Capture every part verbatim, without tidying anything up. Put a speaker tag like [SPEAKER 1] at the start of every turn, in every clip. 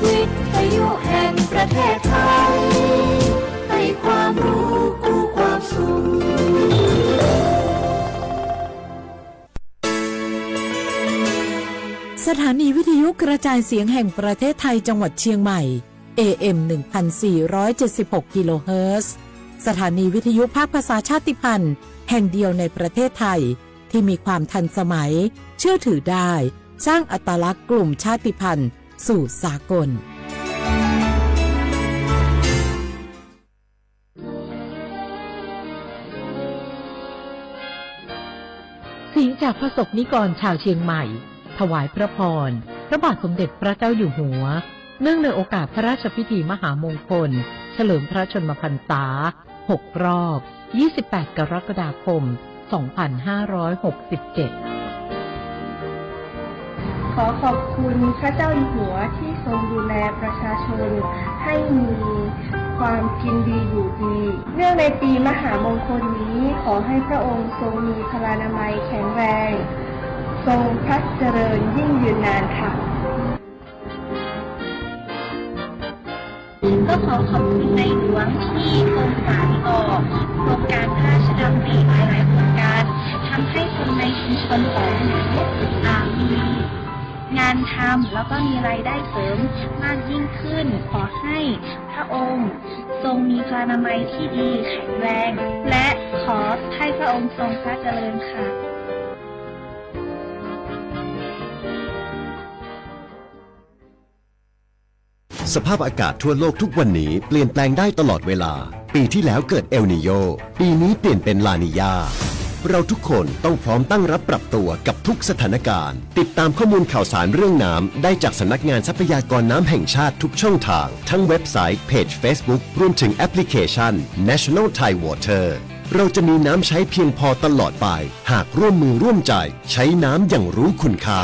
[SPEAKER 1] วิทยุแห่งประเทศไทยให้ความรู้กู้ความสุข
[SPEAKER 2] สถานีวิทยุกระจายเสียงแห่งประเทศไทยจังหวัดเชียงใหม่ เอ เอ็ม หนึ่งพันสี่ร้อยเจ็ดสิบหก กิโลเฮิรตซ์สถานีวิทยุภาคภาษาชาติพันธุ์แห่งเดียวในประเทศไทยที่มีความทันสมัยเชื่อถือได้สร้างอัตลักษณ์กลุ่มชาติพันธุ์สู่สากลเสียงจากพระสงฆ์นิกรชาวเชียงใหม่ถวายพระพรพระบาทสมเด็จพระเจ้าอยู่หัวเนื่องในโอกาสพระราชพิธีมหามงคลเฉลิมพระชนมพรรษาหกรอบยี่สิบแปดกรกฎาคมสองพันห้าร้อยหกสิบเจ็ด
[SPEAKER 3] ขอขอบคุณพระเจ้าอยู่หัวที่ทรงดูแลประชาชนให้มีความกินดีอยู่ดีเนื่องในปีมหามงคลนี้ขอให้พระองค์ทรงมีพลานามัยแข็งแรงทรงพระเจริญยิ่งยืนนานค่ะ
[SPEAKER 4] ก็ขอขอบคุณในหลวงที่ทรงสานต่อโครงการพระราชดำริหลายๆโครงการทำให้คนในชุมชนของหนูมีงานทำแล้วก็มีรายได้เสริมมากยิ่งขึ้นขอให้พระองค์ทรงมีพลานามัยที่ดีแข็งแรงและขอให้พระองค์ทรงพระเจริญค่ะ
[SPEAKER 5] สภาพอากาศทั่วโลกทุกวันนี้เปลี่ยนแปลงได้ตลอดเวลาปีที่แล้วเกิดเอลนีโญปีนี้เปลี่ยนเป็นลานีญาเราทุกคนต้องพร้อมตั้งรับปรับตัวกับทุกสถานการณ์ติดตามข้อมูลข่าวสารเรื่องน้ำได้จากสำนักงานทรัพยากรน้ำแห่งชาติทุกช่องทางทั้งเว็บไซต์เพจ Facebook รวมถึงแอปพลิเคชัน National Thai Water เราจะมีน้ำใช้เพียงพอตลอดไปหากร่วมมือร่วมใจใช้น้ำอย่างรู้คุณค่า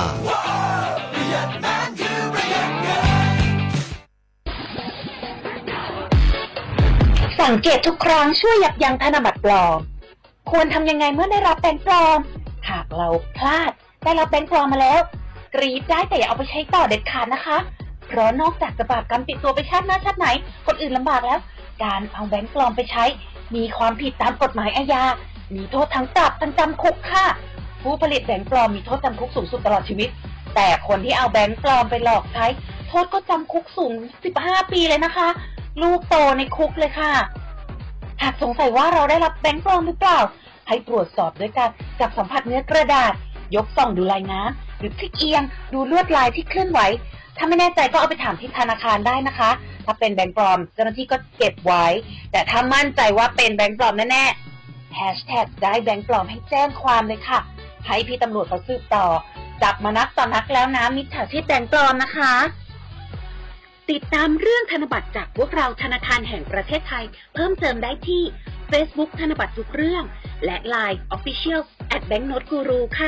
[SPEAKER 4] สังเกตทุกครั้งช่วยยับยั้งธนบัตรปลอมควรทำยังไงเมื่อได้รับแบงค์ปลอมหากเราพลาดได้รับแบงค์ปลอมมาแล้วกรีดได้แต่อย่าเอาไปใช้ต่อเด็ดขาดนะคะเพราะนอกจากจะบาปกรรมติดตัวไปชาติหน้าชาติไหนคนอื่นลำบากแล้วการเอาแบงค์ปลอมไปใช้มีความผิดตามกฎหมายอาญามีโทษทั้งปรับทั้งจำคุกค่ะผู้ผลิตแบงค์ปลอมมีโทษจำคุกสูงสุดตลอดชีวิตแต่คนที่เอาแบงค์ปลอมไปหลอกใช้โทษก็จำคุกสูงสิบห้าปีเลยนะคะลูกโตในคุกเลยค่ะหากสงสัยว่าเราได้รับแบงค์ปลอมหรือเปล่าให้ตรวจสอบด้วยการจับสัมผัสเนื้อกระดาษยกส่องดูลายน้ำหรือพลิกเอียงดูลวดลายที่เคลื่อนไหวถ้าไม่แน่ใจก็เอาไปถามที่ธนาคารได้นะคะถ้าเป็นแบงค์ปลอมเจ้าหน้าที่ก็เก็บไว้แต่ถ้ามั่นใจว่าเป็นแบงค์ปลอมแน่ๆแฮชแท็กได้แบงค์ปลอมให้แจ้งความเลยค่ะให้พี่ตำรวจเขาสืบต่อจับมานักต่อนักแล้วนะมิจฉาชีพแบงค์ปลอมนะคะติดตามเรื่องธนบัตรจากพวกเราธนาคารแห่งประเทศไทยเพิ่มเติมได้ที่ Facebook ธนบัตรทุกเรื่องและ ไลน์ Official แอท แบงค์โน้ตกูรู ค่ะ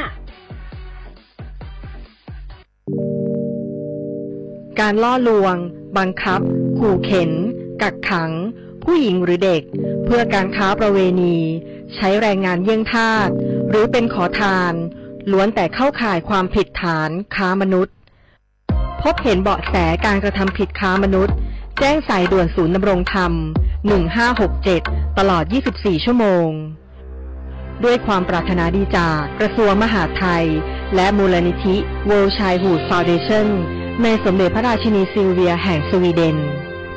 [SPEAKER 6] การล่อลวงบังคับขู่เข็นกักขังผู้หญิงหรือเด็กเพื่อการค้าประเวณีใช้แรงงานเยี่ยงทาสหรือเป็นขอทานล้วนแต่เข้าข่ายความผิดฐานค้ามนุษย์พบเห็นเบาะแสการกระทำผิดค้ามนุษย์แจ้งสายด่วนศูนย์ดำรงธรรมหนึ่งห้าหกเจ็ดตลอดยี่สิบสี่ชั่วโมงด้วยความปรารถนาดีจากกระทรวงมหาดไทยและมูลนิธิ World Childhood Foundation ในสมเด็จพระราชินีซิลเวียแห่งสวีเดน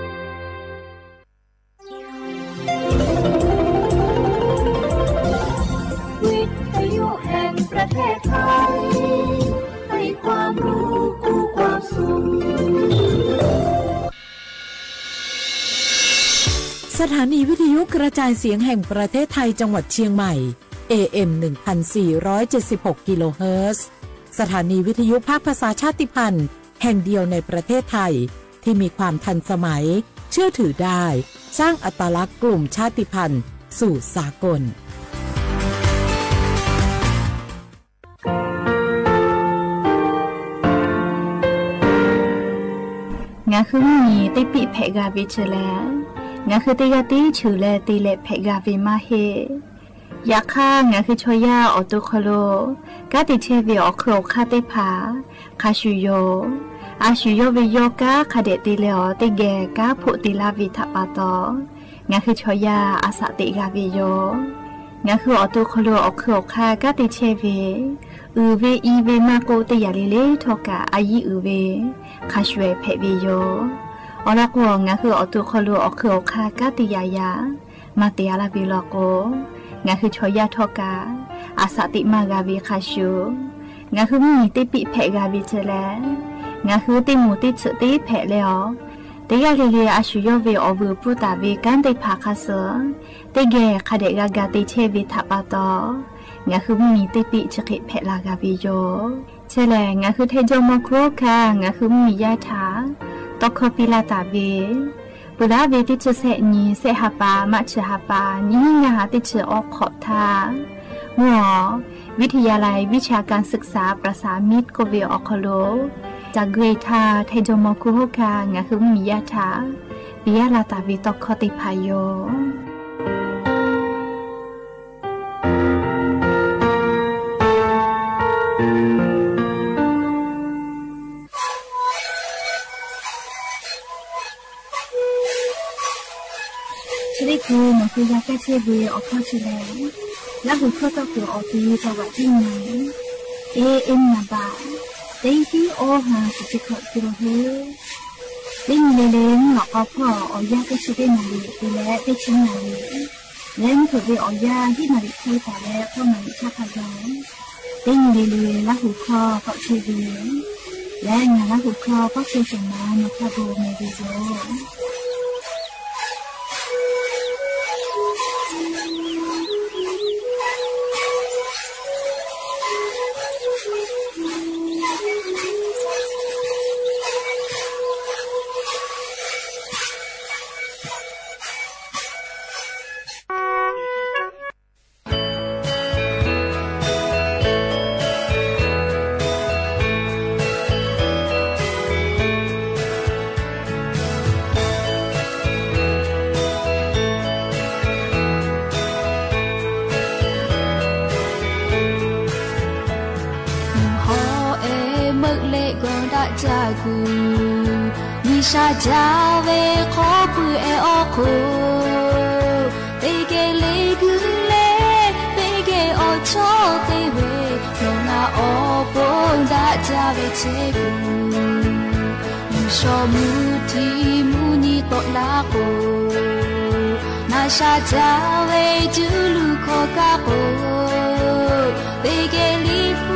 [SPEAKER 1] วิทยุแห่งประเทศไทยให้ความรู้กู้ความสุข
[SPEAKER 2] สถานีวิทยุกระจายเสียงแห่งประเทศไทยจังหวัดเชียงใหม่ เอ เอ็ม หนึ่งพันสี่ร้อยเจ็ดสิบหก กิโลเฮิรตซ์สถานีวิทยุภาคภาษาชาติพันธุ์แห่งเดียวในประเทศไทยที่มีความทันสมัยเชื่อถือได้สร้างอัตลักษณ์กลุ่มชาติพันธุ์สู่สากล
[SPEAKER 7] งาคือมีติปิเพกาวิชแลงาคือติกาติชูแลติเลเพกาวิมาเฮยาค่างาคือชอยาออตุโคโลกาติเชวิออโครคาติผาคาชูโยอาชุโยวิโยกาคาเดติเลอติเกกาพุติลาวิทัปปาโตงาคือชอยาอาสติกาวิโยงาคืออตุคโลอคืออคากาติเชเวอือเวอีเวมาโกติยาลิเลทอกาอายีอือเวคาชเวเพวิโยอลักวงาคืออตุคโลอคืออคากาติยายามาติยาลาวิโลโกงาคือชอยาทอกาอาสติมากาวิคาชูงาคือมีติปิเพกาวิเจเลงาคือติมูติสุติเพเลอติยาลิเลอาชุโยเวอวูปุตาเวกันติภาคาเสติเกคาเดกากาติเชวิทัปปาโตงาคือมีติปิจกิเพลากาวิโยเชเลงาคือเทโจโมโคคางาคือมียาถาตอกคปิลาตาเวปุระเวติจุเสนีเสหปามัชหปานิงาติจออกขอบทาหมอวิทยาลัยวิชาการศึกษาประสามิตรโกเวออคโลจากเกรทาเทโจโมคุโฮคางาคือมียาถาปิยาลาตาวิตอกคติพายโยชริคูมันคือยาแก้เชื้อเวออกข้อเชื้อแล้วหูข้อต่อคือออกที่จังหวัดที่ไหนเอเอ็มนาบาเต็งที่โอหาสิจิขอกิโลเฮเต็งเลเลงหลอกเอาพ่อออยาแก้เชื้อได้มาเลยไปแล้วได้ชิ้นมาเลยแล้วถูกไปออยาที่มาเลยที่แต่แล้วก็มาชาพยาเต็งเลเลแล้วหูข้อก็เชื้อเวและงานแล้วหูข้อก็เชื้อสมานมาคาโบเมดิโซ
[SPEAKER 1] นิชาจาเวขอพูเออโคเตเกเลกุเลเตเกอชอเตเวโนนาอปอนดาจาเวเชกุนิชอมูทีมูนิโตลาโกนาชาจาเวจูลูโคกาโกเตเกลิฟู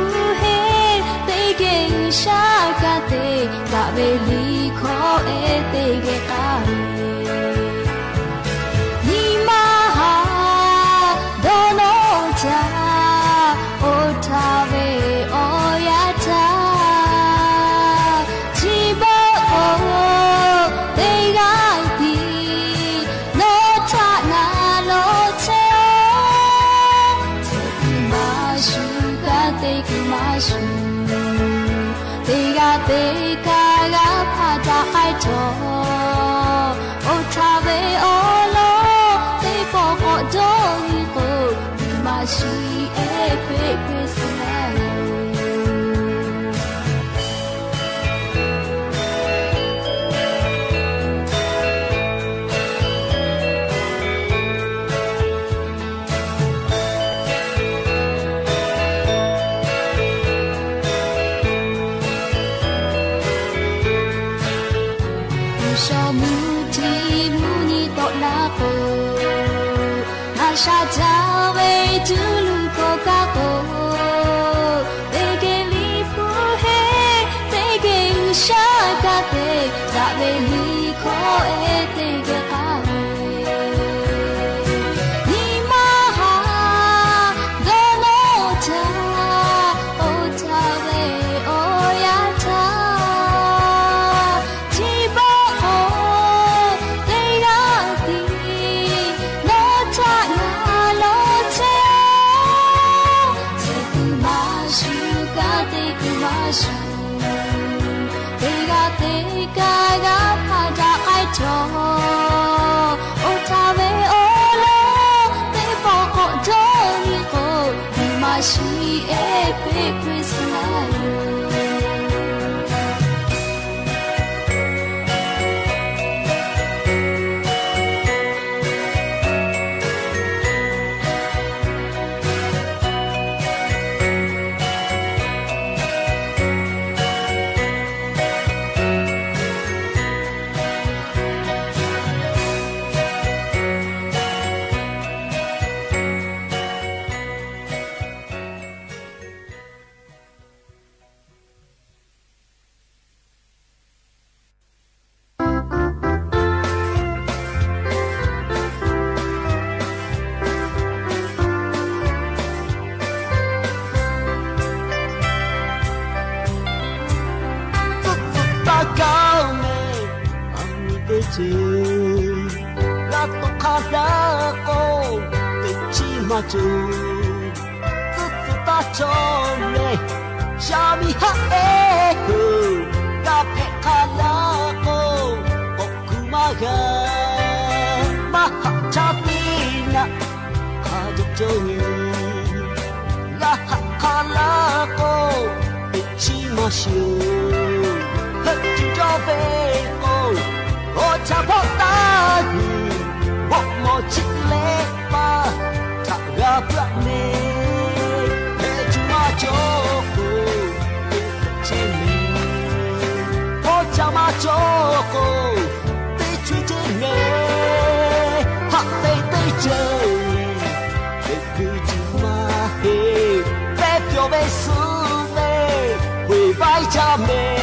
[SPEAKER 1] ชากาเตกะเวลีขอเอเตเกกาเวนิมาฮาโดโนจาโอทาเวโอยาจาจิบะโอเตกาติโนทานาโลเชเตกิมาชูกาเตกิมาชูเตกากาพาตาไอโตโอทาเวโอโลเตปอกอโดฮิโกดิมาชิเอเปเปสเลชาจาเวจูลูโกกาโกเตเกลิฟูเฮเตเกอุชากาเตดาเวลีโคเอเตเกกาเวนิมาฮาโดโนจาโอทาเวโอยาทาจิบะโอเตกาติโนทาชูเตกาเตกากาพา
[SPEAKER 8] chứ là tu khá đã cô để chi mà chú cứ tu ta cho mẹ cha mi ha e hư ta pe khá đã cô bọc cu mà ga mà ha cha tin na ha giúp cho nhỉ là ha khá đã cô để chi mà siêu hết chú cho về cô ô cha bỏ ta đi bỏ mò chích lệ ba ta gặp lại nè để chú mà cho cô để trên mình ô cha mà cho cô để chú trên nè hạt tây tây trời để cứ chú mà hề bé phiêu bé sương về quỳ vai cha mẹ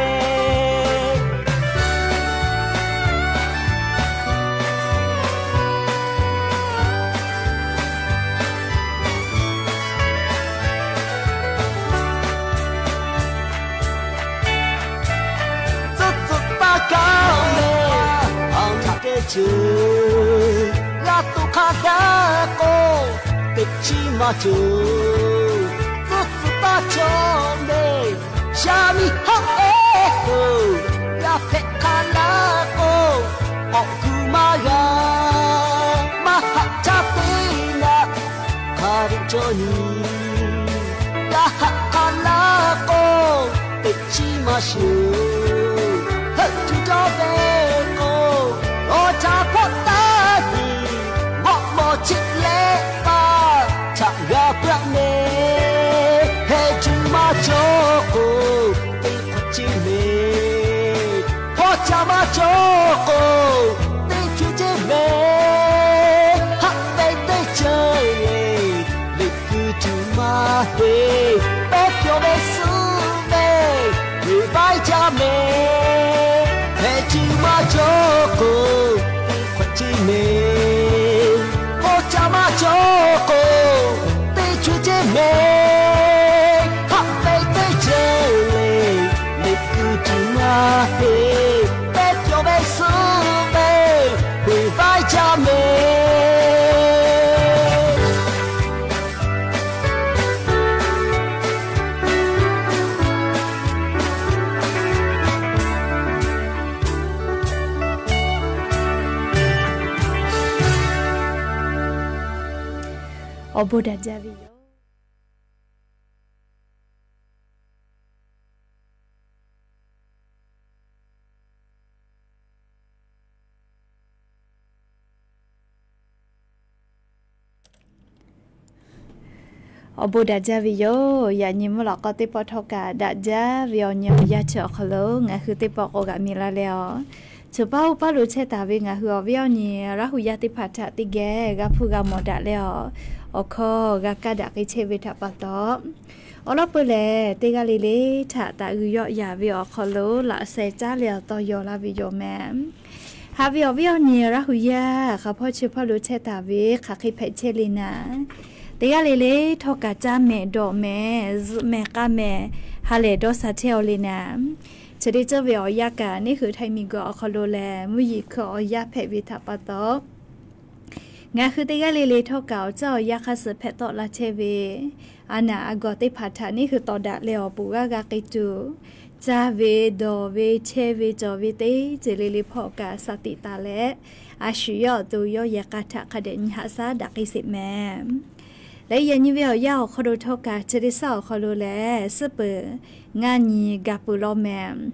[SPEAKER 8] chứ là tu khá đã cô để chi mà chú rất ta cho mẹ cha mi ha e hư là phép khá đã cô họ cứ mà ga mà hạ cha tê na khá định cho ni là hạ khá đã cô để chi mà chú hết chú cho về cô ô cha phật ta đi ngọc mò chích lệ ba chẳng gặp lại nè hệ chú mà cho cô đi phật chi mê ô cha mà cho cô đi chú chi mê hắc bay tới trời lịch cứ chú mà đi bé phiêu bé sương về người vai cha mẹ hệ chú mà cho cô chi mê ô cha mà cho cô tê chú chê mê hắc bay tới trời lệ lệ cứ chú mà hê bé phiêu bé sương về quỳ vai cha mẹ
[SPEAKER 7] Obo dah jadi yo. Obo dah jadi yo. Ya ni mula kau tipu thoka dah jadi yo nyo ya cok lo ngaku tipu kau gak mila leo. Coba upa lu cerita we ngaku awio ni rahu ya tipu tak tiga gapu gak modak leo. Oko gaka dak iche we tak patok. Ola pule tiga lili tak tak uyo ya we oko lo la seja leo to yo la we yo mem. Havi awio ni rahu ya kapo coba lu cerita we kaki peche lina. Tiga lili thoka jame do me me kame hale do sateo lina. Jadi je we oya ka niคือไทยมีก็oko lo le mu yi ko oya phe we tak patok. งาคือติกะเลเลทอเก่าเจ้ายาคาสเพตอละเชเวอานาอากอติพัทานี่คือตอดะเลอปูกะกะกิจูจาเวดอเวเชเวจอเวเตเจเลเลพอกะสติตาและอาชุยอตุยอยากะทะคะเดญหาซาดักอิสิแมและยันยิเวยาคอโดทอกะเจริซอคอโลแลซะเปงานีกะปุโลแม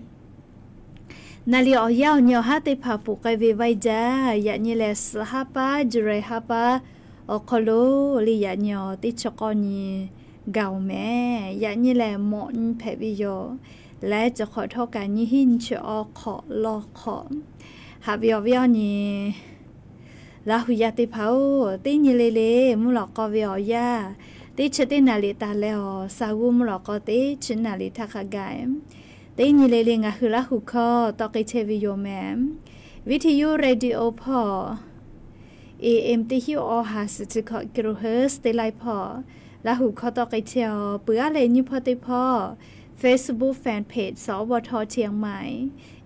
[SPEAKER 7] นาลีออยาวเนียวฮาติพาปุกเวไวจาอยากนี่แหละสหปาจุเรฮาปาอคโลลีอยากเนียวติชกอนีเกาแม่อยากนี่แหละหมอนแผวิโยและจะขอโทษการยี่หินเชอขอลอขอหาวิอวิอนี่ลาหุยาติพาตินี่เลเลมุลอกอวิอยาติชตินาลิตาเลอสาวุมุลอกอติชินาลิทักกายแต่นี่เลยงาคือละหุคอตอกเชวิโยแมมวิทยุเรดิโอพอ เอ เอ็ม ที่ฮิวอหาสิบหกกิโลเฮิรตซ์ได้ไลพอละหุคอตอกเชียวเปื่อเลยนี่พอติพอ Facebook Fanpage สวทเชียงใหม่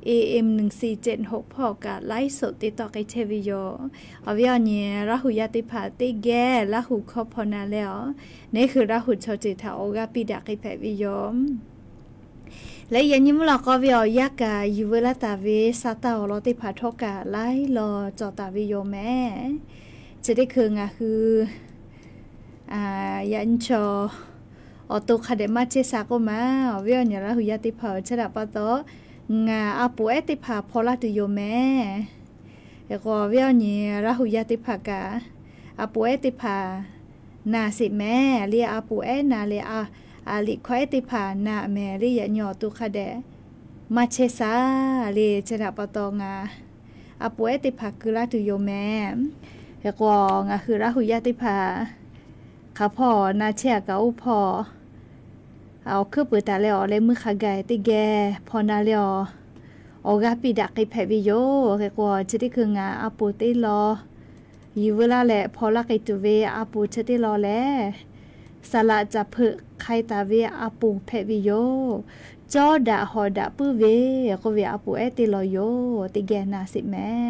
[SPEAKER 7] เอ เอ็ม หนึ่งสี่เจ็ดหกพอกาไลฟ์สดติดต่อกับเทวิโยเอาไว้เนี่ยราหูยาติผาติแก่ราหูครบพอนาแล้วนี่คือราหูชาวจิตาโอกาปิดากิแพวิโยและยันยิมเราก็วิอยากาอยู่เวลาตาวิสาตาเราติผาทกาไลรอจอตาวิโยแม่จะได้คืองาคืออ่ายันชออตุคาเดมาเจสาก็มาวิอยเนี่ยราหูยาติผาชนะปะโตงาอาปูเอติผาพอลาตุโยแม่เอก็วิอยเนี่ยราหูยาติผากาอาปูเอติผานาสิแม่เรียอาปูเอนาเรียอาอาลิควายติผานาแม่เรียหยอตุคาเดมาเชซาเรียชนะปะตองาอาปูเอติผาคือลาตุโยแม่เอก็งาคือราหูยาติผาข้าพ่อนาเชียกับอุพ่อเอาคือปืนตาเลอเลยมือขาไก่ติแกพอนาเลอโอกาปีดักไอแผวิโยแกกว่าจะได้คืองาอาปูติรออยู่เวลาแหละพอละไอตัวเวอาปูจะได้รอแล้วสละจะเพื่อใครตาเวอาปูแผวิโยจอดาหอดาปื้อเวก็เวอาปูเอติรอโยติแกนาสิแม่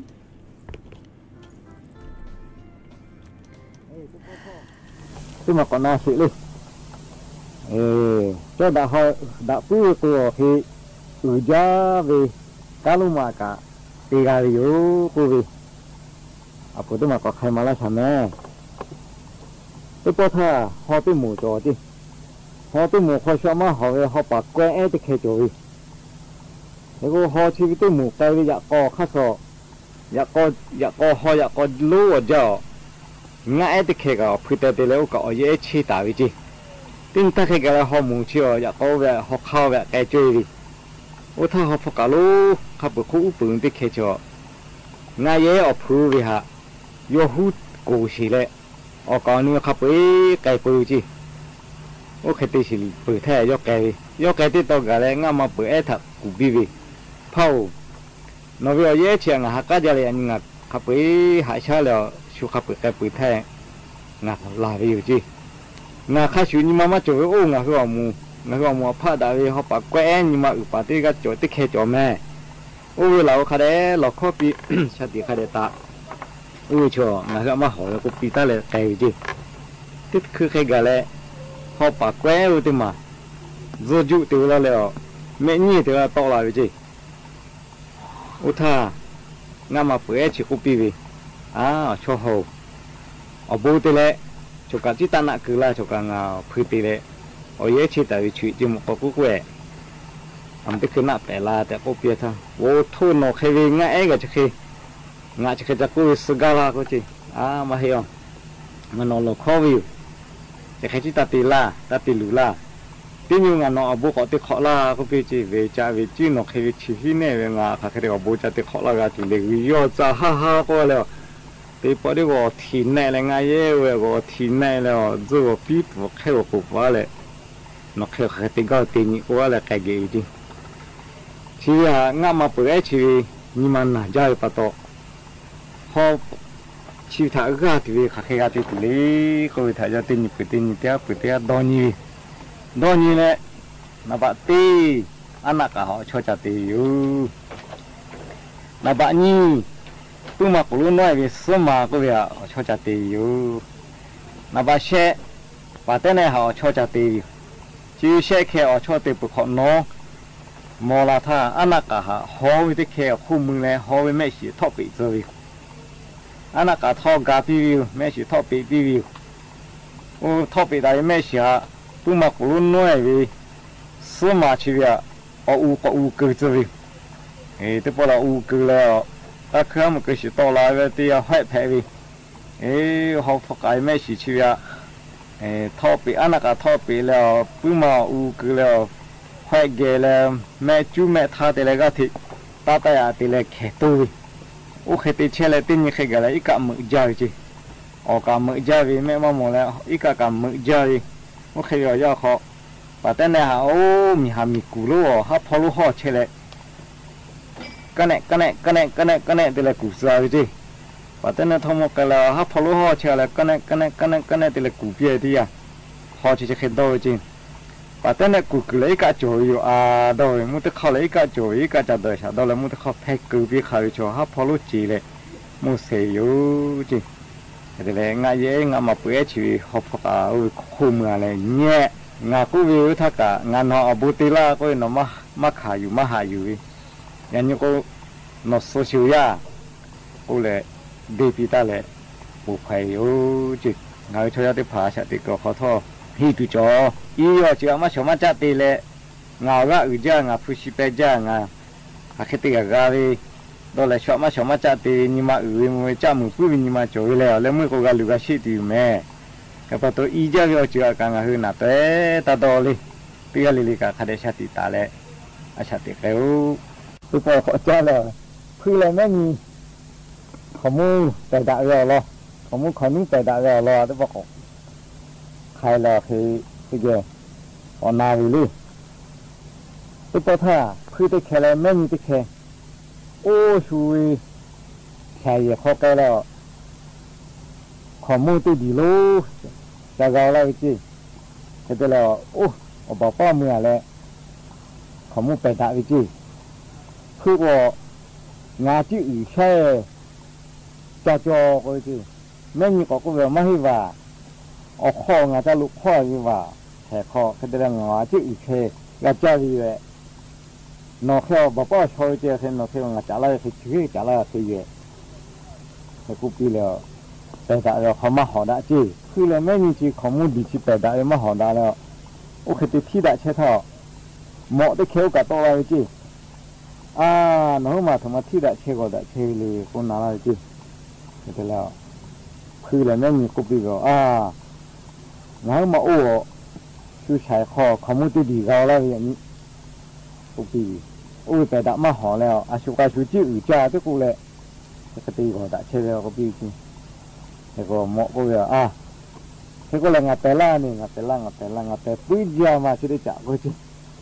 [SPEAKER 9] tu mà còn na sự luôn, cho đã họ đã cứ của thì ở gia về cá luôn mà cả thì gà yếu cô về, à phụ tu mà có khai mà là sao nè, tôi bảo tha họ tu mù cho đi, họ tu mù họ sao mà họ về họ bắt quen ấy thì khai cho đi, nếu có họ chỉ tu mù cái về dạ co khác sao, dạ co dạ co họ dạ co lúa ở giờ ngay từ khi cái phụ nữ thì lâu có dễ chi ta vậy chứ, tin ta khi cái họ muốn chiều, ya có về họ khao về cái chơi đi, ôi thà họ phải cả lú, họ phải khu bự thì khi cho, ngay dễ ở phụ vì ha, yo hút cổ xí lệ, ở còn nữa họ phải cái bự chứ, ôi khi thì xí bự thế yo cái, yo cái thì tao cái này ngay mà bự ấy thật cũng bị vì, phao, nó bây giờ dễ chiang à, các gia đình anh ngặt, họ phải hại sao là chú khắp cái bụi thẻ ngạt là vì gì ngà khai chú nhưng mà mà chỗ ô ngà hứa mù ngà hứa mù phát đã vì họ bắt quen nhưng mà ở bắt đi cái chỗ tích hệ chỗ mẹ ô lão khai đấy lão khó bị sát đi khai đấy ta ô chỗ ngà hứa mà hỏi có bị ta lại cái gì tích cứ khai cái này họ bắt quen rồi thì mà rồi dụ từ là liệu mẹ nhỉ từ là to là vì gì ô tha ngà mà bữa chỉ có bị vì à cho hồ ở bố tê lệ cho cả chỉ ta nã cứ là cho cả ngà phi tê lệ ở dưới chỉ tại chuyện chỉ một có cú quẹ làm cái nã bẻ là tại cô bia thôi vô thôi nó khi về ngã ấy cái khi ngã chỉ cái cú sgala có chi à mà hiểu mà nó là khó view chỉ khi chỉ ta tê la ta tê lù la tuy nhiên ngà nó ở bố có tê khó la có bia chỉ về cha về chỉ nó khi về chỉ khi này về ngà khi cái ở bố cha tê khó la cái chủ đề video cha ha ha có là thì bỏ đi vào thìn này là ngay vậy vào thìn này là rồi biết vào khai vào cục vào lại nó khai khai tiếng cao tiếng nhị quá là cái gì đi chỉ là ngay mà bữa chỉ nhưng mà nãy giờ bắt đầu họ chỉ thả ra thì khai khai ra thì lấy coi thả ra tiếng nhị bữa tiếng nhị tiếng bữa tiếng đo nhị đo nhị này là bạn ti anh là cả họ cho trả tiền là bạn nhị tôi mà cũng luôn nói về sớm mà có việc cho trả tiền yêu, là bà xe, bà tên này họ cho trả tiền, chỉ xe kia họ cho tiền bực họ nó, mà là tha anh cả họ họ với cái kia khu mừng này họ với mấy sự thọ bị rồi, anh cả thọ gà bì mấy sự thọ bị bì, ô thọ bị đại mấy sự tôi mà cũng luôn nói về sớm mà chỉ việc ở u có u cứ rồi, thì tôi bảo là u cứ là ta khơi một cái sự to lại về thì hỏi phải vì, ấy học thuộc cái mấy sự chi vậy, ấy thọ bị anh cả thọ bị là bữa mà u cứ là hỏi ghê là mẹ chú mẹ tha thì là cái thì ta ta à thì là khét tôi, u khét thì chơi là tin như khét cái là ít cả mực dài chứ, ở cả mực dài vì mẹ mong muốn là ít cả cả mực dài, u khét rồi do họ, và tên này hả ô mi hàm mi cũ luôn, hấp phao luôn họ chơi lại cái này cái này cái này cái này cái này thì là củ dài chứ, và tên là thông một cái là hấp phao họ chơi là cái này cái này cái này cái này thì là củ bia đi à, họ chỉ chơi khen thôi chứ, ปัตตานีกูเลยกะโจอยู่อ่าโดยมุตเขาเลยกะโจยกะจะโดยชาโดยมุตเขาแพ้กูพี่เขาโจฮะพอรู้จีเลยมุเสียอยู่จีแต่เลยงานเยงานมาเปิดชีวิตเขาพกเอาคู่มืออะไรเนี่ยงานกูวิวถ้ากะงานเขาบุตรละก็นมามาขายอยู่มาหาอยู่ยันยูก็นอสโซเชียลกูเลยดีปีตาเลยบุกไปอยู่จีงานช่วยได้ผ่าชาติก็ขอโทษฮีตุจออียอจีอามาชมาจัดตีเลยงานก็อุจจาระผู้ชิเปจางาอาคิติกากาลีตอนแรกชอบมาชอบมาจัดตีนี่มาอือมือจ้ามือผู้นี่มาจ่อยแล้วแล้วมือก็กาลูกาชิติอยู่แม่กับตัวอีจ้าก็จีอาการงานหื้อหน้าเตะตาโตเลยปีกาลิลิกาคดีชาติตาเลยอาชาติเกลตัวพอขอจ้าแล้วคืออะไรแม่มีขมูแต่ด่าเราหรอขมูขมิ้นแต่ด่าเราหรอตัวบอกใครหรอคือคือเจ้าอนาวิลีตัวพอท่าคือตัวแค่อะไรแม่มีตัวแค่โอ้ช่วยแค่ยังเข้าใกล้แล้วขมูตัวดีโลจะเราแล้วจีเสร็จแล้วโอ้อบอกป้าเมื่อแล้วขมูไปด่าวิจีคือว่างานที่อื่นใช่จะจอก็จีไม่มีก็ก็แบบไม่ให้ว่าเอาข้องานจะลุกข้อยี่ว่าแค่ข้อคือเรื่องงานที่อื่นใช่ก็จะดีเลยนอกจากบอกป้าช่วยเจ้าเห็นนอกจากงานจะอะไรคือชื่อจะอะไรคือเยอะแต่กูปีแล้วแต่แต่เราเขามาหอได้จีคือเราไม่มีจีข้อมูลดีจีแต่ได้มาหอได้แล้วโอเคที่ที่ได้ใช่ท่อเหมาะได้เขียวกับตัวอะไรจีอ่าน้องมาทำมาที่ได้เชื่อก็ได้เชื่อเลยคนน่ารักจีเสร็จแล้วคือเราไม่มีกุบิก็อ่าน้องมาโอ้ชื่อชายคอข้อมูลที่ดีเราแล้วอย่างนี้กุบิโอ้แต่ได้มาหอแล้วอาชุกอาชุจีอื่นจ้าที่กูเลยก็ตีก็ได้เชื่อแล้วกุบิจีแต่ก็เหมาะก็เลยอ่าที่กูเลยงัดแต่ละนี่งัดแต่ละงัดแต่ละงัดแต่ปุ้ยยามาชื่อได้จ้าก็จี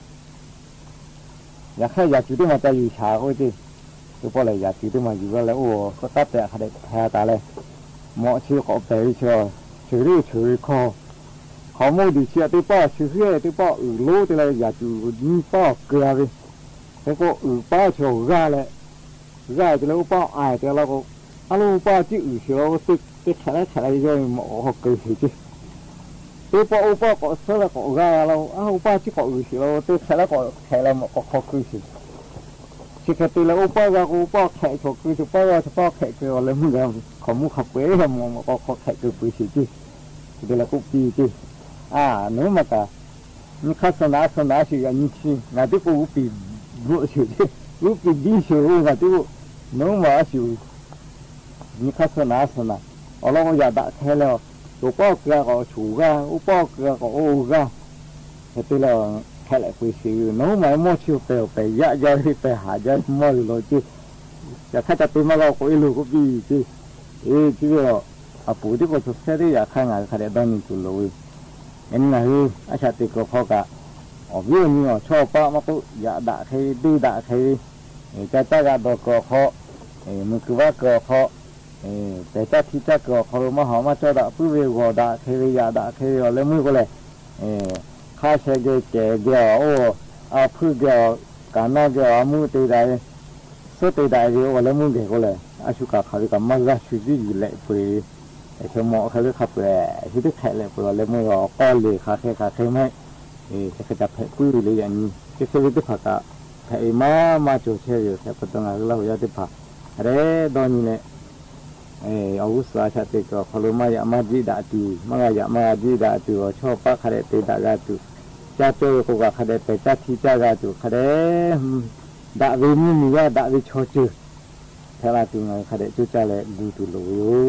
[SPEAKER 9] อยากให้อยากจุดที่มาจะอยู่ชาก็จีตัวพอเลยอยากจุดที่มาอยู่แล้วโอ้ก็ตัดแต่ขนาดแพ้ตาเลยเหมาะชื่อขอบใจเชียวชื่อรื่อชื่อคอเขาโม่ดีเชียวตัวป้าชื่อเฮียตัวป้าอือรู้ตัวเลยอยากจุดนี่ป้าเกลือเลยแล้วก็อือป้าเชียวร่าเลยร่าตัวแล้วป้าอายตัวเราก็ฮัลโหลป้าจีอือเชียวติดติดแฉลแฉลย่อยเหมาะเขาเกลือจีตัวป้าอุป้าก็เสือก็ร่าเราอ้าวป้าจีก็อือเชียวตัวแฉลก็แฉลเหมาะก็เขาเกลือจีสิกติแล้วอุปกรณ์อุปกรณ์แขกถูกคืออุปกรณ์เฉพาะแขกคืออะไรมึงแล้วขอมุขขับเว้ยมองก็ขอแขกคือปุ๋ยสิจีเดี๋ยวเราก็ปีจีอ่าเนื้อมาตานี่ข้าสนาสนาสิอันนี้สิงานที่กูปีรู้สิจีรู้ปีดีสิรู้งานที่กูเนื้อมาสินี่ข้าสนาสนาเอาเราก็อยากด่าแค่แล้วอุปกรณ์ก็ชูกันอุปกรณ์ก็โอ้กันเดี๋ยวเราแค่ไหนคุยสิน้องไม่มั่วชิวไปไปยะยะที่ไปหายะมั่วเลยจีจะถ้าจะตีมาเราคุยลูกก็บีจีเอ้จีเราอาปูที่ก็สุดแค่ที่อยากข้างงานขนาดนั้นจุดเลยเอ็นนะฮืออาชาติก็พอกะอ๋อวิวนี่อ๋อชอบป้ามาตุอยากด่าใครดื้อด่าใครเออจะจ้าดอกก็เขาเออมันคือว่าก็เขาเออแต่จ้าที่จ้าก็เขามาหอมาจ้าด่าผู้เวก็ด่าใครอยากด่าใครแล้วมือก็เลยเออข้าเชื่อเกี่ยวเกี่ยวโอ้อาพูดเกี่ยวการนั่งเกี่ยวมือตีได้สุดตีได้เดียววันละมือเกี่ยวก็เลยอาชุกาเขาเรียกมาราชูจีอยู่เลยไปไอ้เจ้าหมอเขาเรียกขับเลยที่ที่แขกเลยไปวันละมือก็ก้อนเลยขาแค่ขาแค่ไม่เออจะจะแพ้ปุ้ยเลยอย่างนี้ที่เขาเรียกผักอะแพ้มามาโจเชยอยู่แต่ปัจจุบันเราอยากจะผักอะไรตอนนี้เนี่ยเอออาวุธราชติก็เขาเรียกมาอยากมาจีด่าตีมาอยากมาจีด่าตีก็ชอบปักขนาดตีด่ากันตีจ้าโจ้ก็ว่าขนาดไปจ้าที่จ้ากันตีขนาดด่าวิญญาณด่าวิชอจืดเท่าไรตัวไงขนาดจุดจ้าเลยดูตัวโล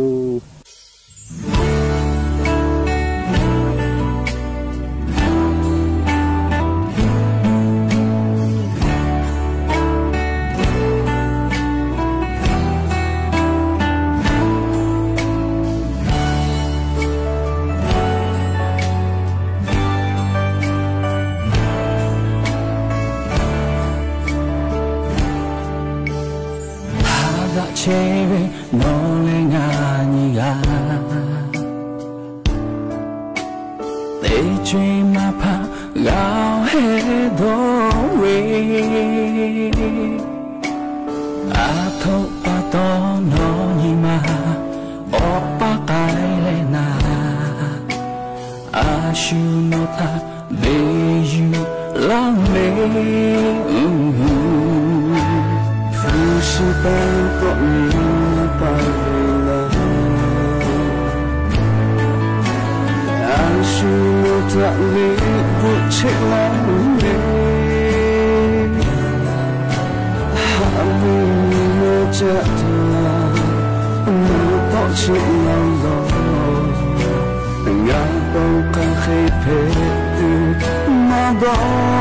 [SPEAKER 8] Cherry no lenganya They dream apa
[SPEAKER 10] gao he do we a tho pa to no ni ma o pa kai le na a shu no ta de you long me fu su pa to ni pa le a shu no ta le vu che long me ha vi no cha ta no to che long lo yang bầu càng khê phê mà đó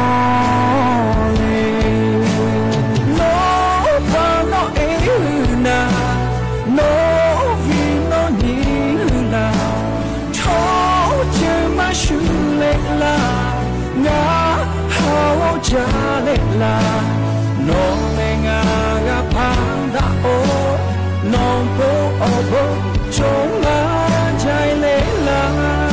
[SPEAKER 10] nó và nó ấy na nó vì nó như nào cho chơi mà sưu lệ là ngã hao cha lệ là nó mẹ ngã ngã phang đã ô nó bố ô bố trốn ngã trái lệ là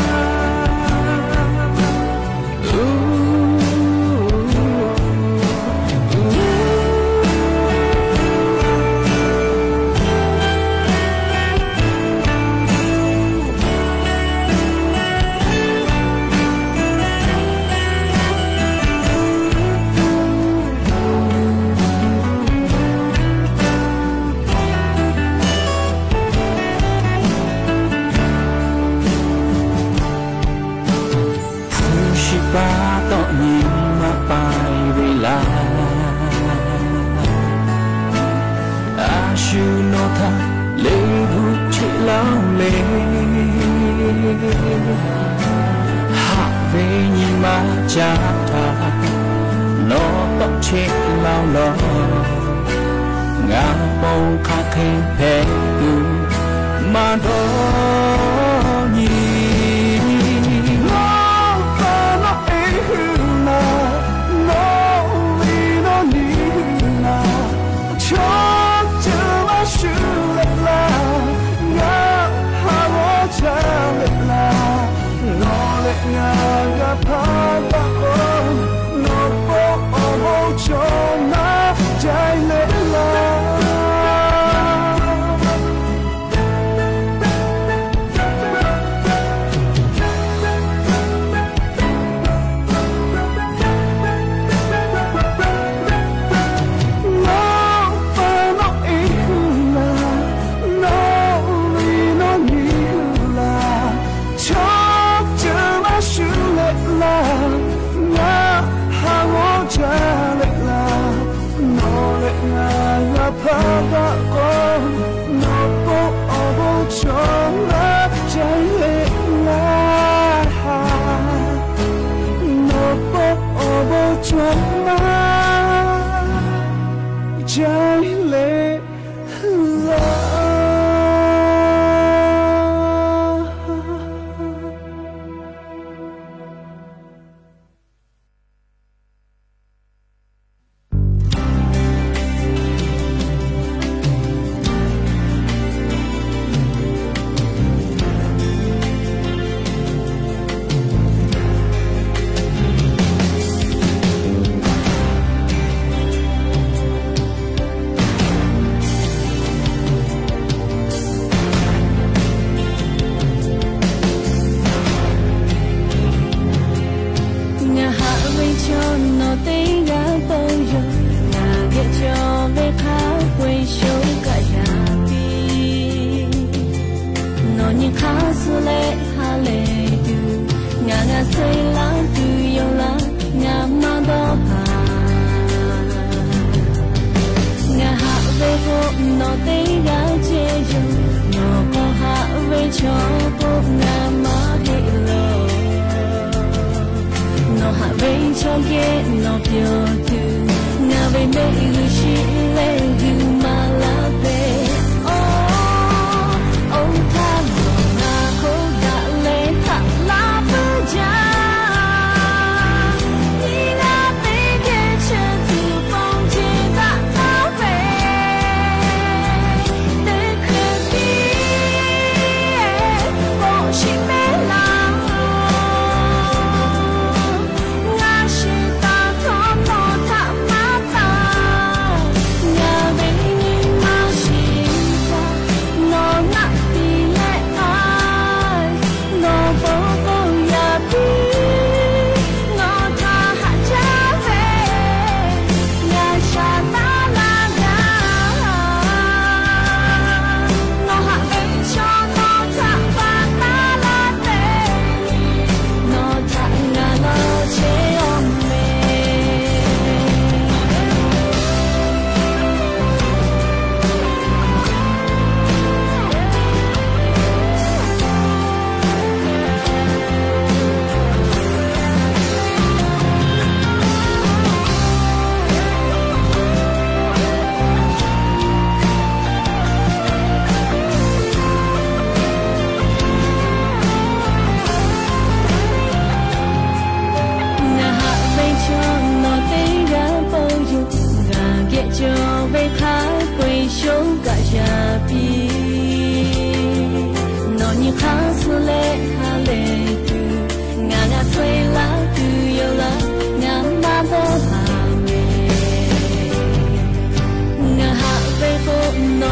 [SPEAKER 10] ba tọ nhìn mà bài về là a shu no tha lê vu chi lao lê hạ về nhìn mà cha tha nó tóc chết lao lo ngã bầu khá khen phê tu mà đó nhìn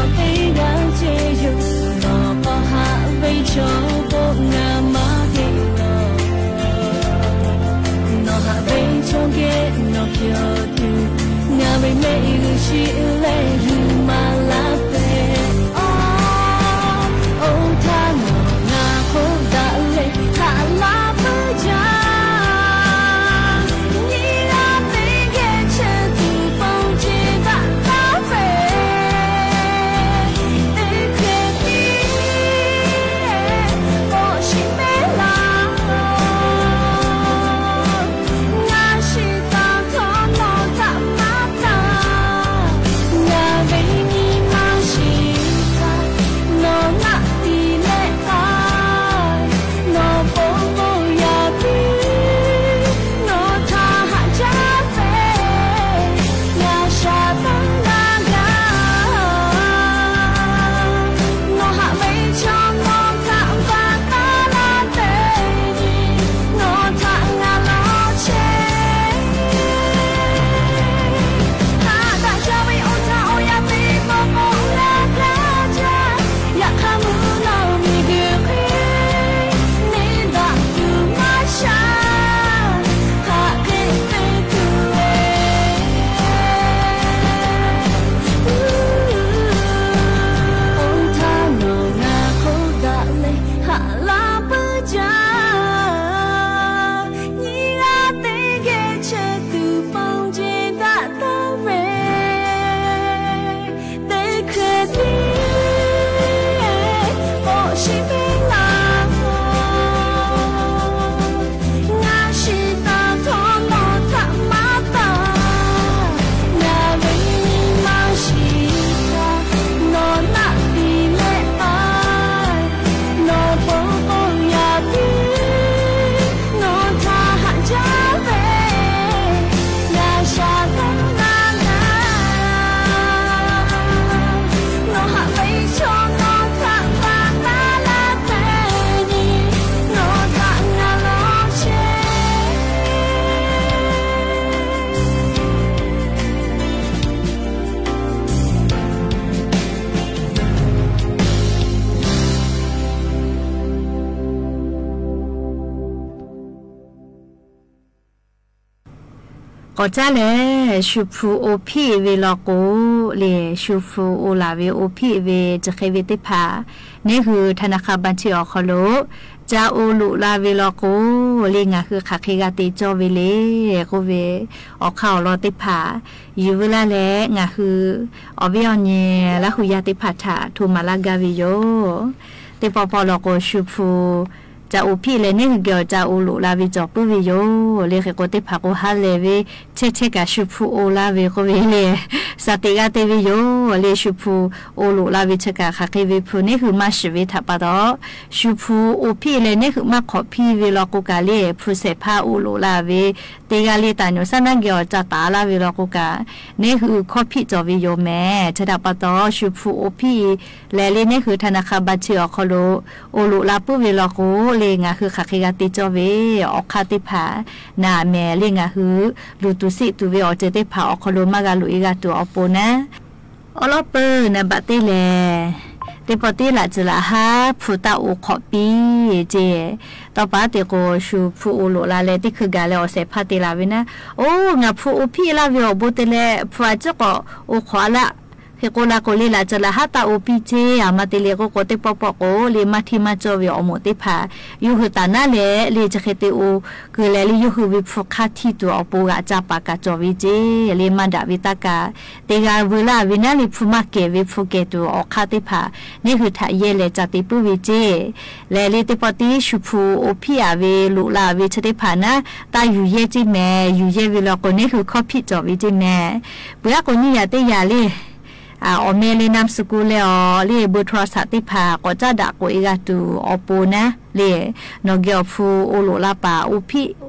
[SPEAKER 11] ก็จะเลยชูฟูโอพีเวลากูเลยชูฟูโอลาเวโอพีเวจะเคยเวติพานี่คือธนาคารบัญชีออกโลจะโอลุลาเวลากูเลยงาคือขักเฮกาติจอเวเลกูเวออกข่าวรอติพาอยู่เวลาแล้วงาคืออวิอเนแล้วคุยาติพาถาทูมาลากาวิโยติปอปอลกูชูฟูจะอุพี่เลยนี่คือเกี่ยวจะอุลุลาวิจอปุวิโยเลยคือก็ติพักอุฮัลเลวิเชเชกาชูฟูโอลาวิก็วิเลยสติกาเตวิโยเลยชูฟูโอลุลาวิเชกาคักวิพูนี่คือมาชวิทับปะดอชูฟูอุพี่เลยนี่คือมาขอพี่วิลกุกาเลพูเสพาอุลุลาวิเตกาเลตานุสันนักเกี่ยวจะตาลาวิลกุกานี่คือขอพี่จอวิโยแม่เชดับปะดอชูฟูอุพี่และเลยนี่คือธนาคารบัญชีออกโลโอลุลาปุวิลกุเลงะคือขักเฮกาติจอเวออกคาติผาหน้าแม่เลงะคือลูตุสิตุเวอเจติผาออกคโลมากาลุอีกาตัวอปนะอลอเปนะบัดเตเลเตปอติละจละฮาพุตาโอขอปีเจต่อปาเตโกชูฟูโอโลลาเลติคือกาเลอเสพาติลาเวนะโอ้งะฟูโอพีลาเวอโบเตเลฟัวจกโอขอละเฮโกลาโกเลลาจละฮาตาโอปิเจอามาเตเลโกโกเตปปโกเลมาทิมาจอวิอโมติพายูฮตานาเลเลจะเคเตโอคือเลลิยูฮวิฟคาทิตัวอปูกาจาปากาจอวิเจเลมาดาวิตากาเตกาเวลาวินาลิฟุมาเกวิฟุเกตัวอคาติพานี่คือทะเยเลจติปุวิเจเลเลเตปติชุฟูโอพิอาเวลุลาเวชติพานะตาอยู่เยจิแมอยู่เยวิลโกนี่คือคอพิจอวิเจแมเปียกนี่ยาเตยาเลอ่าอเมเลนามสกุลเลอเลบุทรสัติภาก็จะดักโกอีกาตูอปูนะเลนอเกียวฟูโอโลลาปาอุพิ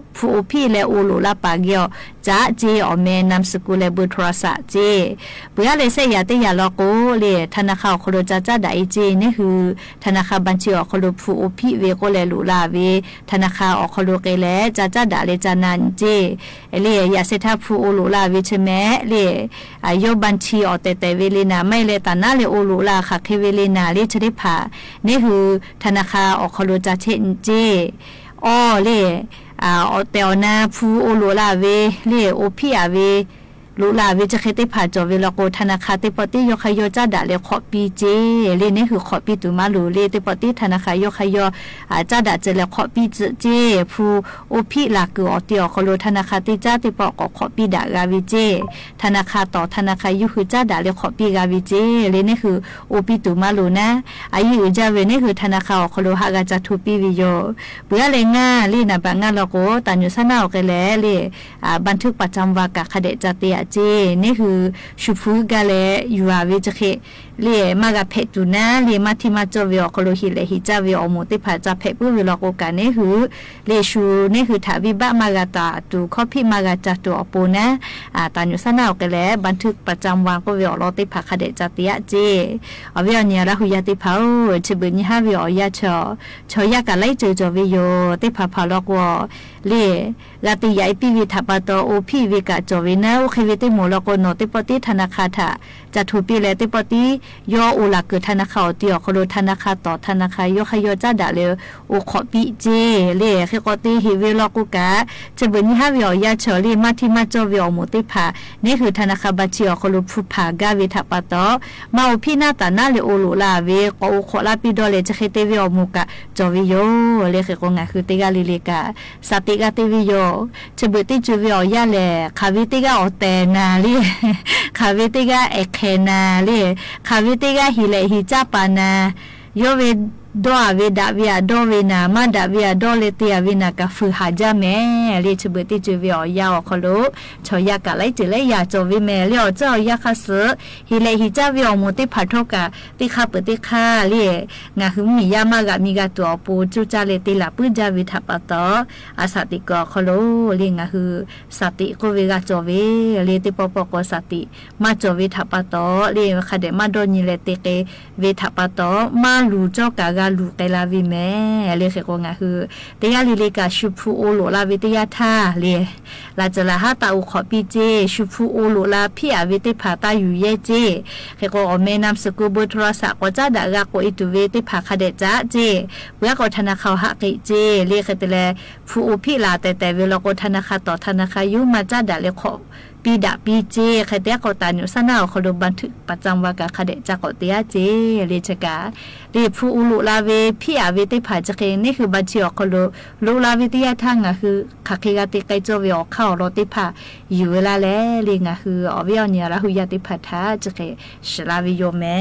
[SPEAKER 11] ผู้พี่และโอโลลาปาเกียวจ้าเจออเมนามสกุลและเบอร์โทรศัพท์เจเบื่อเลยเสียแต่อย่าลอกโกเลยธนาคารคโลจ้าจ้าได้เจนี่คือธนาคารบัญชีออกคโลผู้พี่เวโกและลูลาเวธนาคารออกคโลเกและจ้าจ้าได้เลยจานันเจเลยอย่าเสถ้าผู้โอโลลาเวใช่ไหมเลยอายุบัญชีออกแต่แต่เวลีนาไม่เลยแต่น่าเลยโอโลลาค่ะแค่เวลีนาเลยจะได้ผ่านี่คือธนาคารออกคโลจ้าเชนเจอ๋อเลยอ่าเตียวนาผู้โอโลลาเวเล่โอพี่อาเวลูลาเวจะเคยได้ผ่าจอเวลาโกธนาคารเตปอตี้ยกขยจ้าด่าเลยขอปีเจเล่นี่คือขอปีตุมาลูเล่เตปอตี้ธนาคารยกขยอ่าจ้าด่าจะเลยขอปีเจผู้โอพี่หลักคืออเตียวขโลธนาคารติจ้าเตปอก็ขอปีด่ากาวิเจธนาคารต่อธนาคารยุคือจ้าด่าเลยขอปีกาวิเจเล่นี่คือโอปีตุมาลูนะอายุจ้าเวนี่คือธนาคารขโลหากาจะทุปีวิโยเบื่อเลยง่าเล่นะบางงานเราโกตันอยู่สนาวกันแล้วเล่อ่าบันทึกประจำวันกับคดีจัตติเจนี่คือชูฟูกาเลยูอาวิจเคเลียมากะเพตุนะเลียมาที่มาจวิอคโลหิเลหิจาวิอโมติผาจาเพปุวิลอกกานี่คือเลียชูนี่คือถาวิบะมากะตาตูคอพิมากะจัตุอปูนะอ่าตานอยู่สนาวกันแล้วบันทึกประจำวันก็วิอลอติผาคเดจัติยะเจอวิอเนี่ยละหุยติผาชิบุญฮาวิอยะชอชอยะกะไลเจจวิโยติผาผาลอกวเลียลาติยายปีวิทัปโตโอพีวิกะจวินะโอเควิติโมลโกโนติปติธนาคารถะจะถูปีและติปติยออุลักคือธนาคารติอคโลธนาคารต่อธนาคารยอขยอจ้าดาเลโอขอปีเจเลเคกติฮิเวลกุกะจะบุญฮาวิอยาชอลีมาทิมาจวิอโมติผานี่คือธนาคารบัญชีอคโลผู้ผากาวิทัปโตมาโอพีนาตานาเลโอโลลาเวกโอขอลาปิโดเลจะเคเตวิอโมกะจวิโยเลเคกงะคือติกาลิเลกะสติกาติวิโยจะบุติจวิอยาเลคาวิติกาอเตนาลีคาวิติกาเอเคนาลีคาวิติกาฮิเลฮิจาปานาโยเวดอเวดาวิอาดอเวนามาดาวิอาดอเลติอาวินากาฟือหาจาเมเลชบุติจูวิอยาอคโลชอยากะไลจิเลยาจวิเมเลอเจ้ายาคาสฮิเลฮิจาวิอโมติพัทโทกะติคาปติคาเลงาหุมิยามากะมิกาตัวปูจูจาเลติลาปุจาวิทัปตออาสติกอคโลเลงาฮือสติโกเวกาจวิเลติปปกสติมาจวิทัปตอเลคาเดมาโดนิเลติเกเวทัปตอมาลูจอกะลูเตลาวิเมเลเคกงะคือเตียลิเลกาชูพูโอโลลาวิตยาธาเลลาจลาฮาตาอุขอปีเจชูพูโอโลลาพี่อาวิติผาตาอยู่เยเจเคกอเมนามสกุบโทรศัพท์ก็จะดากโกอิตุเวติผาคเดจ้าเจเวกธนาคารฮักเจเลเคเตเลผู้อุพี่ลาแต่แต่เวลาโกธนาคารต่อธนาคารยุมาจ้าดาเลขอปีดาปีเจใครเตียกอตานุสนาวขลุบันทึกประจำวันกับคเดจากอเตียเจเลชกาเรียผู้อุลุลาเวพี่อาวิติผาจเคนี่คือบัญชีอคลุลุลาวิติยาทางอ่ะคือขักเคกาติไกโจวิออกเข้ารติผาอยู่เวลาแล้วเรียงอ่ะคืออวิอเนี่ยละหุยาติผาทาจเคชลาวิโยแม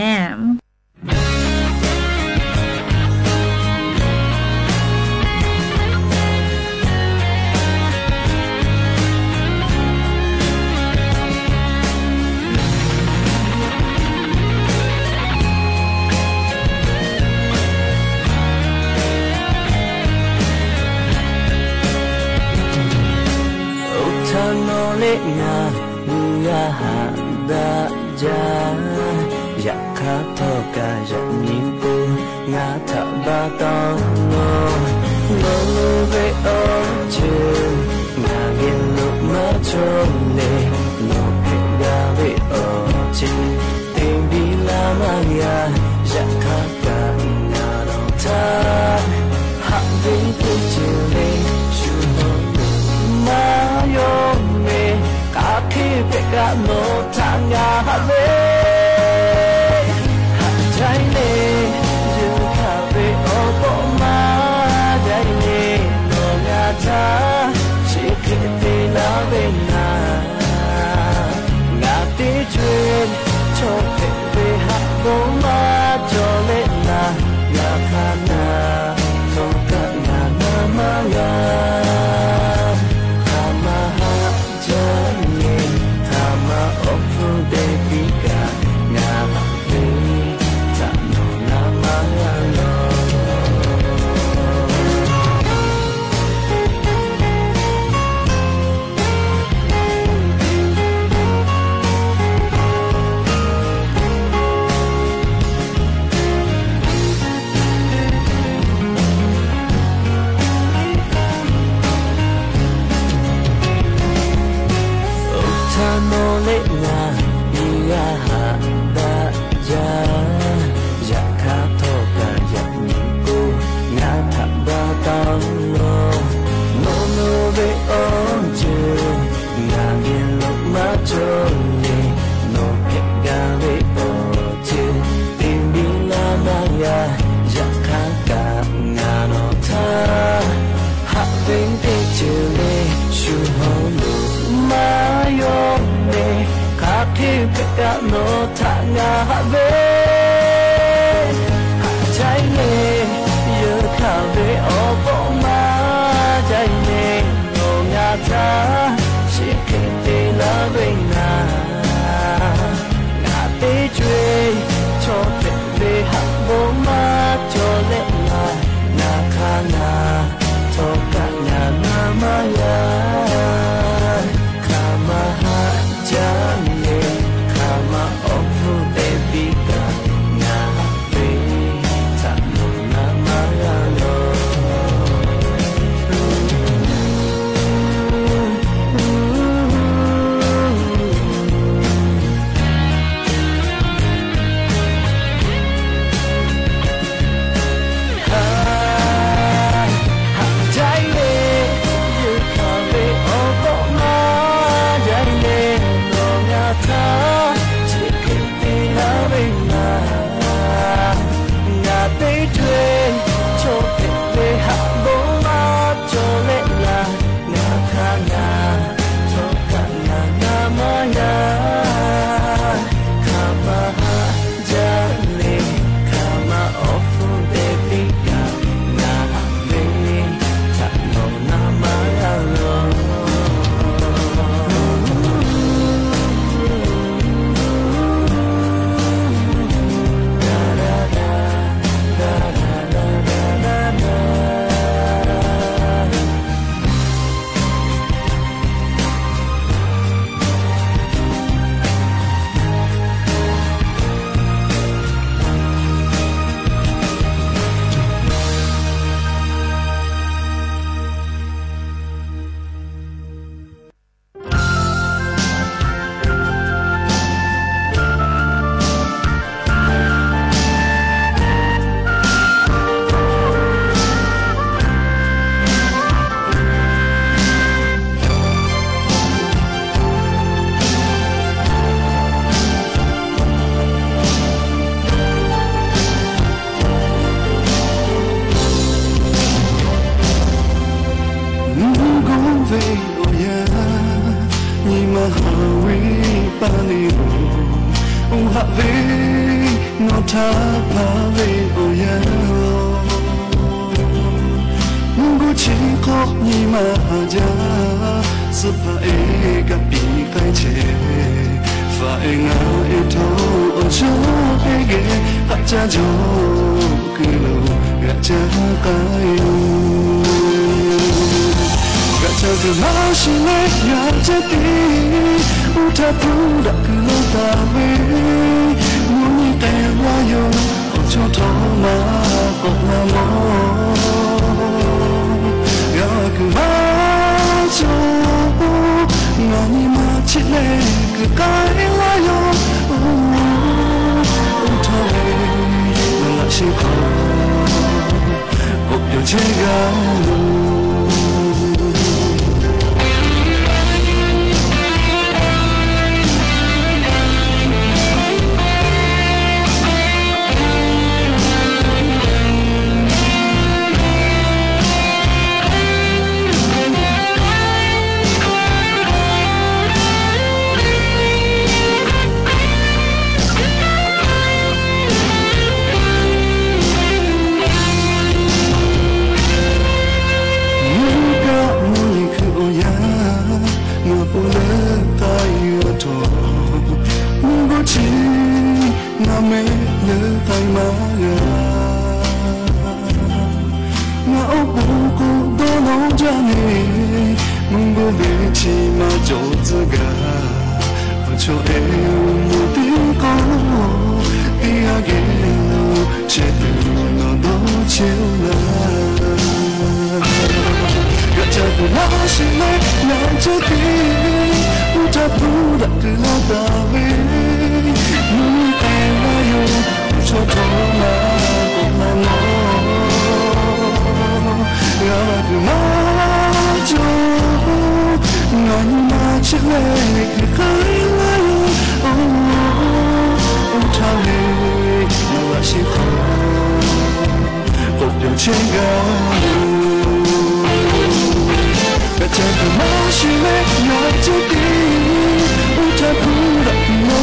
[SPEAKER 8] งาเงาหาดาจาอยากขับทอกาอยากมีปูงาทับบาตองโนโนเวโอเชงาเย็นลุกมาชมเนโนเพกาเวโอเชเต็มบีลามายาอยากขับกันงาโนทาหักเป็นผู้เจริญชูโนมาโยเมคิเปกะโนทางยาฮาเวหักใจเล่ยูคาเวโอโกมาใจเล่โนงาทาชิคิเตลาเวนา Of the day
[SPEAKER 10] no ta nga ve jai ne yo kha ve o bo ma jai ne no nga ta shi ke te la ve na nga te chwe cho te ve ha bo ma cho le la na kha na to ka na na ma ya kama ha jane kama ofu devika na pe ta no na ma ya no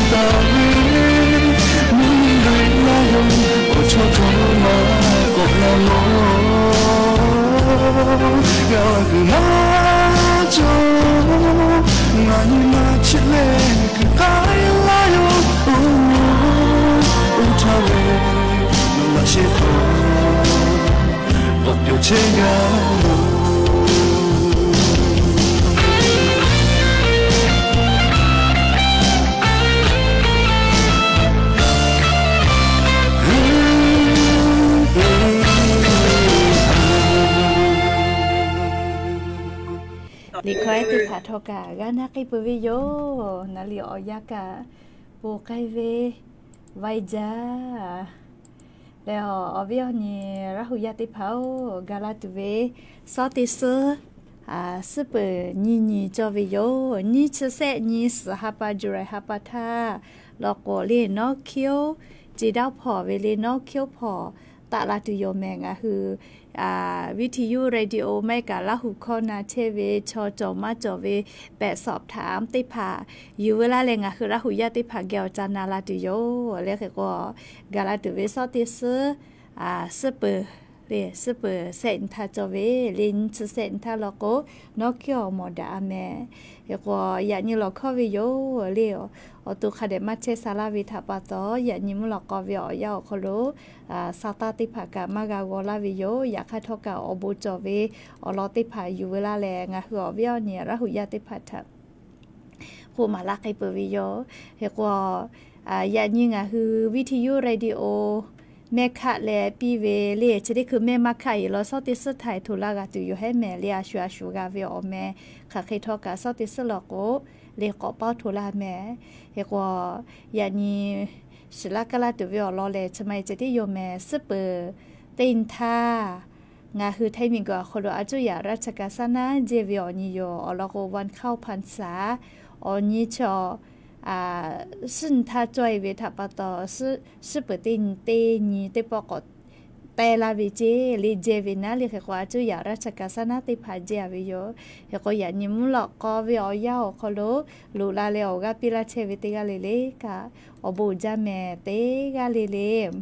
[SPEAKER 11] ลิคอยติผาทอกะกานากิปวิโยนาลิออยากะโปไกเวไวจาแล้วอวิอนี่ราหุยาติเผากาลาตุเวซอติซอ่าซึเปนี่นี่จอวิโยนี่ชเซนี่สหปาจุไรหปาทาลอโกเลนอคิวจีดาวพอเวเลนอคิวพอตะลาตุโยแมงอะคืออ่าวิทยุเรดิโอไม่กะละหุคอนาเทเวชอจอมาจอเวแปะสอบถามติผาอยู่เวลาเลงอะคือละหุยาติผาเกียวจานาลาตุโยเรียกก็กาลาตุเวซอติซอ่าซึเปเรซึเปเซนทาจอเวลินซึเซนทาลอโกนอคิโอโมดาเมเรียกว่าอย่างนี้เราเข้าวิโยเรียวอตุคาเดมาเชซาลาวิทาปาโตอย่างนี้มุลกอวิอยาโคโลอ่าซาตาติผากามากาวลาวิโยอยากให้ทอกาอบูจอเวอลอติผาอยู่เวลาแรงอะคืออวิอเนี่ยระหุยาติผาทับผู้มาลักให้เปวิโยเรียกว่าอ่าอย่างนี้อะคือวิทยุเรดิโอแม่ค่ะแลปีเวเลียจะได้คือแม่มาค่ะอยู่แล้วซอติสไทยทุลากาตุอยู่ให้แม่เลียชัวชัวกาเวอแม่ค่ะเคยทอกาซอติสลอกโกเลียกอป้าทุลาแม่เรียกว่าอย่างนี้ศิลากาลาตุเวอรอเลทำไมจะได้โยแม่ซึเปอร์ตินท่างาคือไทยมีกว่าคนอาจุยาราชกาสนาเจวิอนิโยอลโกวันเข้าพรรษาอนิชออ่าซึ่งถ้าจอยเวทปะตอซึ่ซึ่เปิดตินเตนีเตปอกแต่ลาวิเจลิเจวินะลิขว่าจุยาราชกาสนาติพาเจวิโยเฮก็อย่านิมุลก็วิอยาคโลลูลาเลโอกาปิลาเชวิติกาเลเลกาอบูจาเมเตกาเลเล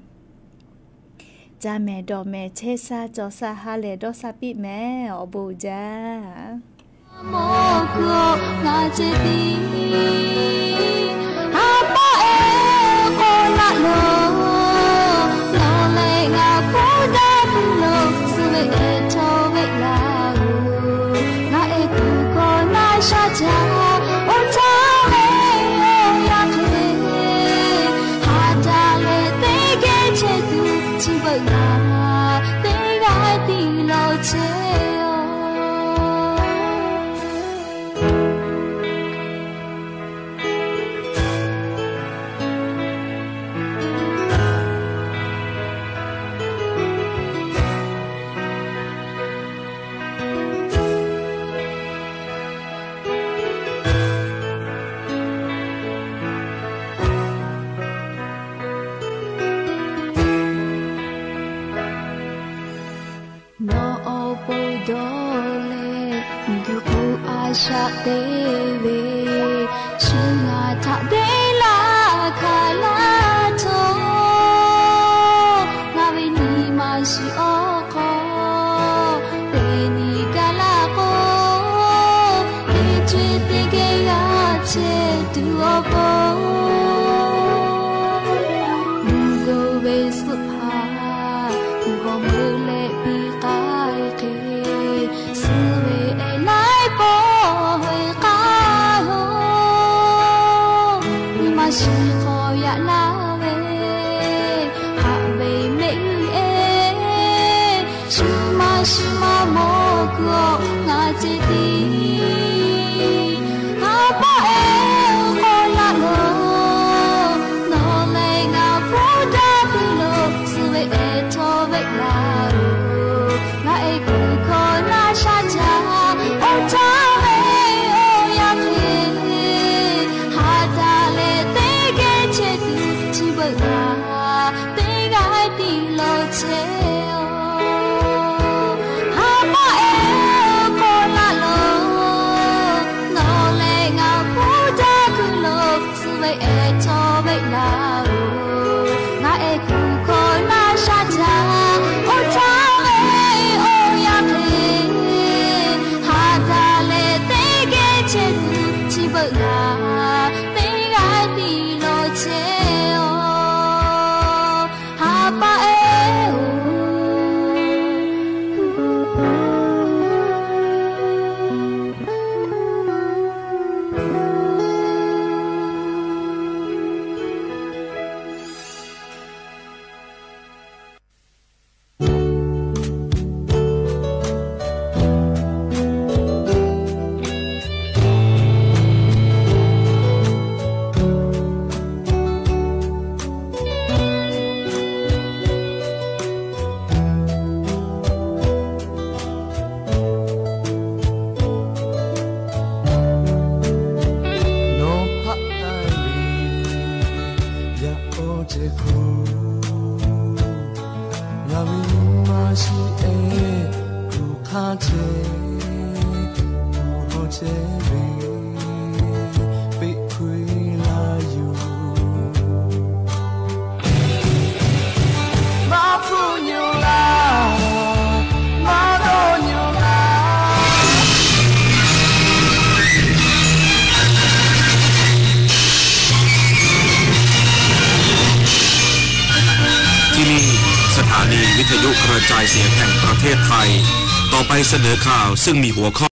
[SPEAKER 11] จาเมดอเมเชซาจอซาฮาเลดอซาปิเมอบูจา
[SPEAKER 1] โมโกงาเจติอาปะเอโคละโลโลเลงาปูดาบุโลสเวเอโทเวลาอูงาเอกูโกนาชาจาโอทาเลโอยาเทหาจาเลเตเกเชตุจิบะงาเตกาติโลเชชาเตเวชิงาทะเดลาคาลาโตงาวินีมาชิโอโคเตนิกาลาโกเอจุเตเกยาเชตุโอโกมูโกเวสุภามูโกมือเลปีกายเกสุเวเอไลโปရှိခေါ်ရလာပဲဟာဝေမေအေရှိမရှိမမောကောငါချစ်သည်ဟာပါအေခေါ်လာလို့နော်လေငါပူတာပြီလို့စဝေအေထောဝေလာလို့ငါအေကူခေါ်လာရှာချာအိုချာเชโอฮามาเอโคลาโล pa e
[SPEAKER 12] วิทยุกระจายเสียงแห่งประเทศไทยต่อไปเสนอข่าวซึ่งมีหัวข้อ